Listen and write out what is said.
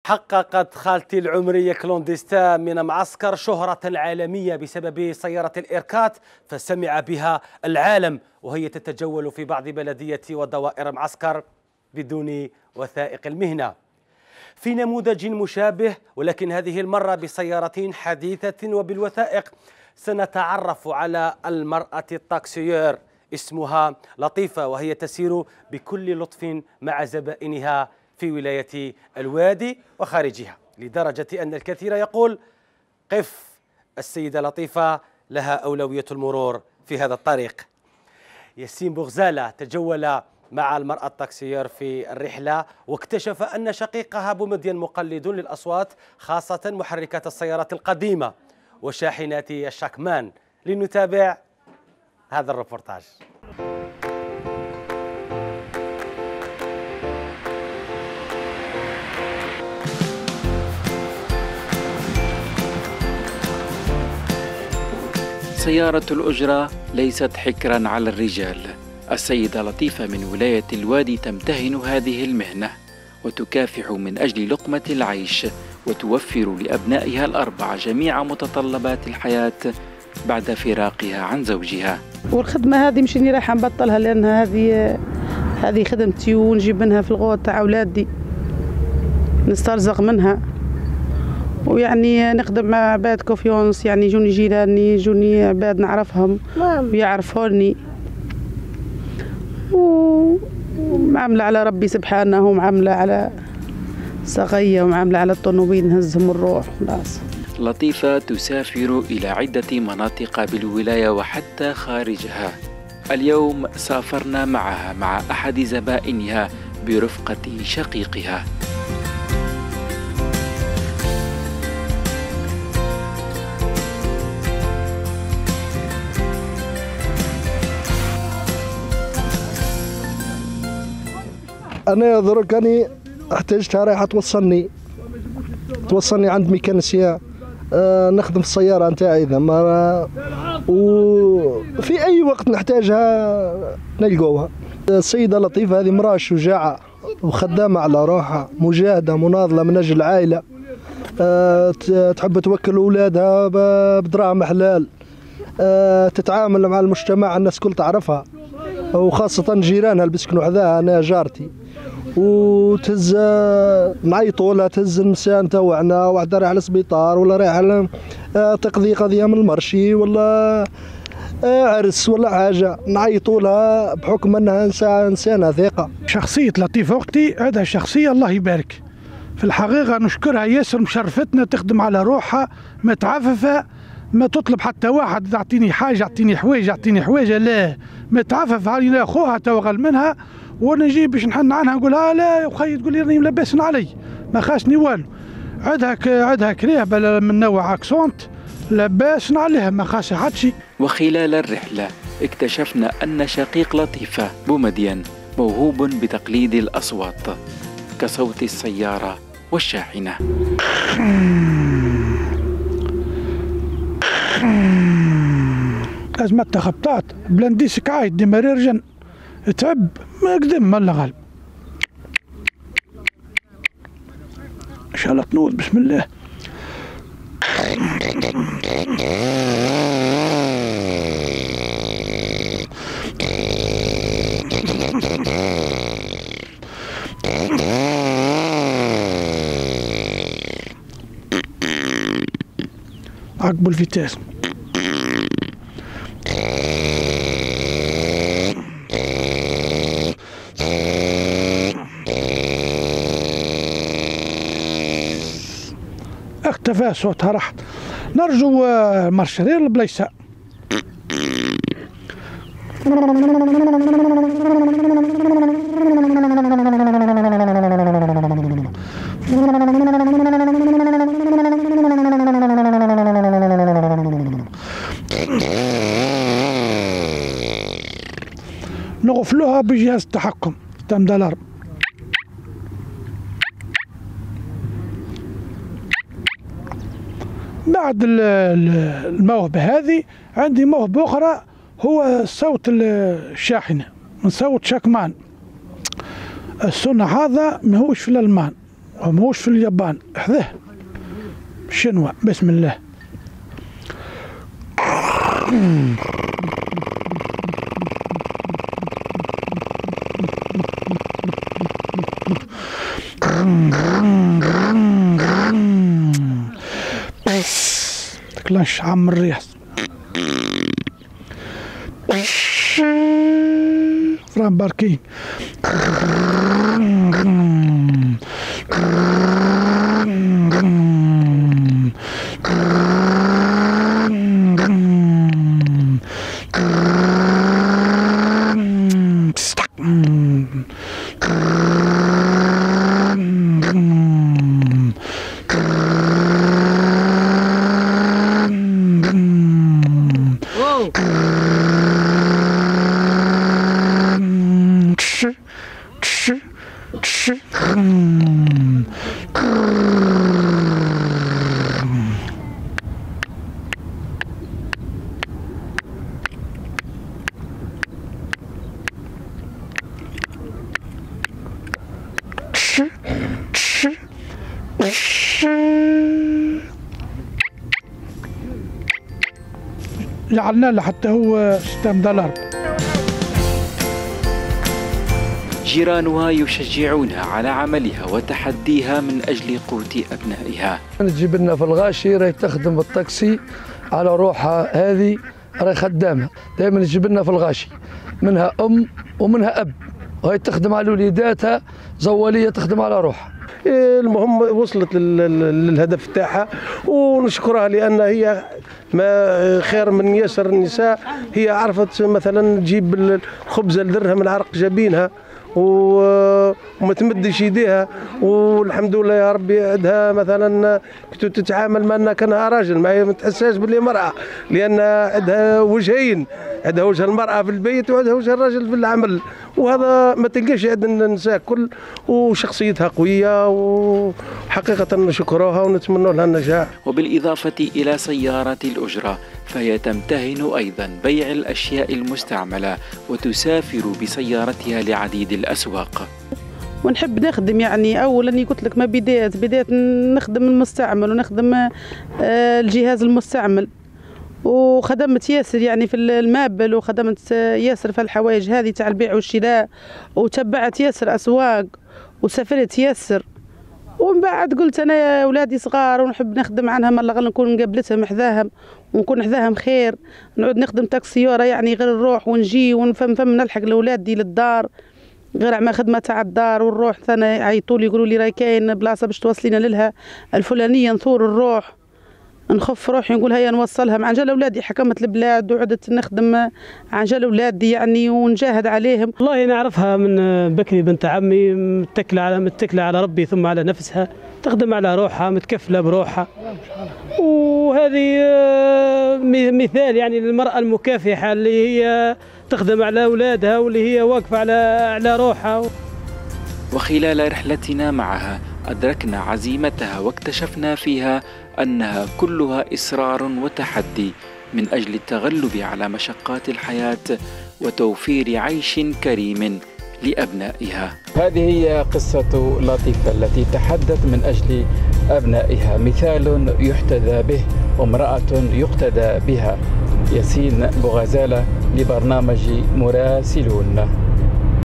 حققت خالتي العمرية كلونديستان من معسكر شهرة عالمية بسبب سيارة الإيركات فسمع بها العالم وهي تتجول في بعض بلدية ودوائر معسكر بدون وثائق المهنة. في نموذج مشابه ولكن هذه المرة بسيارة حديثة وبالوثائق سنتعرف على المرأة التاكسيير اسمها لطيفة، وهي تسير بكل لطف مع زبائنها في ولاية الوادي وخارجها، لدرجة أن الكثير يقول قف السيدة لطيفة لها أولوية المرور في هذا الطريق. ياسين بوغزالة تجول مع المرأة التاكسيير في الرحلة واكتشف أن شقيقها بومدين مقلد للأصوات خاصة محركات السيارات القديمة وشاحنات الشاكمان. لنتابع هذا الريبورتاج. سيارة الأجرة ليست حكرا على الرجال. السيدة لطيفة من ولاية الوادي تمتهن هذه المهنة وتكافح من أجل لقمة العيش وتوفر لأبنائها الأربعة جميع متطلبات الحياة بعد فراقها عن زوجها. والخدمة هذه مش اني رايحة نبطلها، لأن هذه خدمتي ونجيب منها في الغوط تاع أولادي نسترزق منها، ويعني نخدم مع عباد كوفيونس، يعني يجوني جيراني، يجوني عباد نعرفهم ويعرفوني، ومعاملة على ربي سبحانه ومعاملة على صغية ومعاملة على الطنوبين نهزهم الروح خلاص. لطيفة تسافر إلى عدة مناطق بالولاية وحتى خارجها. اليوم سافرنا معها مع أحد زبائنها برفقة شقيقها. أنا دركاني احتاجتها رايحة توصلني عند ميكانيسيا، نخدم في السيارة نتاعي إذا ما وفي أي وقت نحتاجها نلقوها. السيدة لطيفة هذه امرأة شجاعة وخدامة على روحها، مجاهدة مناضلة من أجل العائلة، تحب توكل أولادها بدراهم حلال، تتعامل مع المجتمع الناس كل تعرفها وخاصة جيرانها اللي بيسكنوا حذاها. أنا جارتي وتهز نعيطوا لها، تهز النساء نتاوعنا واحدة رايحة للسبيطار ولا رايحة تقضي قضية من المرشي ولا عرس ولا حاجة، نعيطوا لها بحكم أنها إنسانة ثقة. شخصية لطيفة أختي هذا شخصية الله يبارك في الحقيقة، نشكرها ياسر، مشرفتنا، تخدم على روحها، متعففة، ما تطلب حتى واحد اعطيني حاجة اعطيني حوايج لا، متعفف علينا أخوها توغل منها، وانا نجي باش نحن عنها نقول لا يا خي، تقول لي راني ملبس علي ما خاشني والو، عندها كريهبه من نوع اكسونت لباس عليها ما خاش حد شيء. وخلال الرحله اكتشفنا ان شقيق لطيفه بومدين موهوب بتقليد الاصوات كصوت السياره والشاحنه. أزمة خبطات بلنديسك عايد دي مريرجن تعب ما قدم ملا غالب. إن شاء الله تنوض بسم الله. عقب الفيتاس. اختفى صوتها راح. نرجو مارشرير البلايصة. نغفلوها بجهاز التحكم تم دولار. بعد الموهبة هذه عندي موهبة أخرى، هو صوت الشاحنة من صوت شاكمان. الصنع هذا ماهوش في الألمان، وموش في اليابان، حذاه شنوا. بسم الله. تكلاش عم الريح فران باركين. جعلنا له حتى هو $6. جيرانها يشجعونها على عملها وتحديها من أجل قوت أبنائها. تجيب لنا في الغاشي راهي تخدم الطاكسي على روحها، هذه راهي خدامة دائما تجيب لنا في الغاشي، منها أم ومنها أب، وهي تخدم على وليداتها زوالية تخدم على روحها. المهم وصلت للهدف تاعها ونشكرها، لأن هي ما خير من يسر النساء. هي عرفت مثلا تجيب الخبزة لدرها من عرق جبينها وما تمدش يديها، والحمد لله يا ربي عندها مثلا كنت تتعامل معنا كانها راجل، ما تحسهاش باللي مرأة، لأن عندها وجهين، عندها وجه المرأة في البيت وعندها وجه الرجل في العمل، وهذا ما تلقاش عند النساء كل، وشخصيتها قوية وحقيقة نشكروها ونتمنى لها النجاح. وبالإضافة إلى سيارة الأجرة فهي تمتهن أيضا بيع الأشياء المستعملة وتسافر بسيارتها لعديد الأسواق. ونحب نخدم، يعني اولا قلت لك ما بداية نخدم المستعمل ونخدم الجهاز المستعمل، وخدمت ياسر يعني في المابل، وخدمت ياسر في الحوايج هذه تاع البيع والشراء، وتبعت ياسر اسواق وسافرت ياسر. ومن بعد قلت انا يا اولادي صغار ونحب نخدم عنها، ما غير نكون مقابلتهم حذاهم ونكون حذاهم خير، نعود نخدم تاكسيوره يعني غير نروح ونجي ونفهم نلحق لاولادي للدار، غير على خدمه تاع الدار ونروح ثاني يعيطوا لي يقولوا لي راهي كاين بلاصه باش توصلينا لها الفلانيه، نثور نروح نخف روحي نقول هيا نوصلها. مع جال اولادي حكمت البلاد وعدت نخدم عن جال اولادي يعني ونجاهد عليهم. والله نعرفها من بكري بنت عمي، متكله على ربي ثم على نفسها، تخدم على روحها، متكفله بروحها، وهذه مثال يعني للمراه المكافحه اللي هي تخدم على اولادها واللي هي واقفه على روحها. وخلال رحلتنا معها أدركنا عزيمتها واكتشفنا فيها أنها كلها إصرار وتحدي من أجل التغلب على مشقات الحياة وتوفير عيش كريم لأبنائها. هذه هي قصة لطيفة التي تحدت من أجل أبنائها، مثال يحتذى به وامرأة يقتدى بها. ياسين بوغزالة لبرنامج مراسلون.